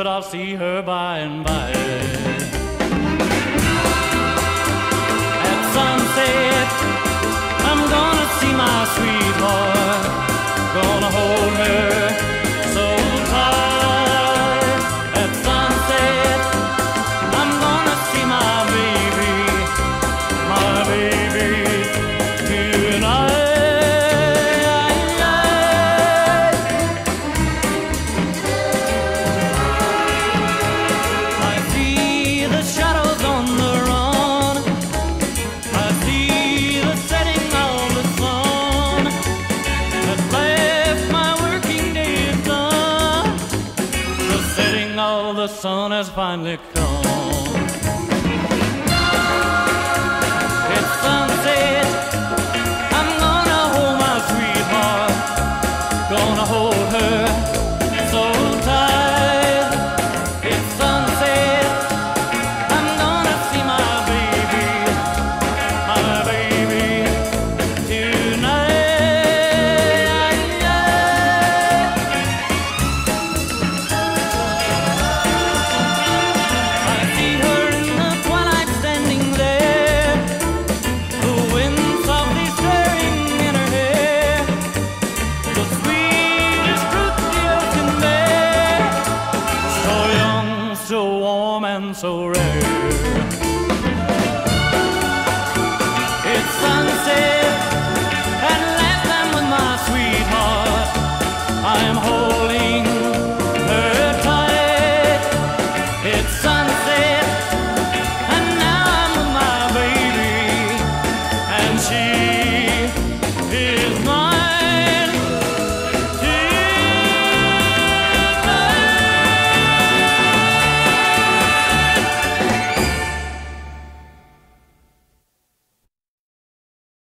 but I'll see her by and by. At sunset, I'm gonna see my sweetheart, gonna hold her so tight. At sunset, I'm gonna see my baby tonight. I see the shadows on the run, I see the setting of the sun. At last my working day is done, the setting of the sun has finally come. It's sunset, I'm gonna hold my sweetheart, gonna hold her so tight. It's sunset, I'm gonna see my baby tonight. I see her in the twilight standing there, the wind softly stirring in her hair, the sweetest fruit the earth can bear, so young, so warm and so rare. It's sunset, at last I'm with my sweetheart, I am holding her tight. It's sunset, and now I'm with my baby, and she is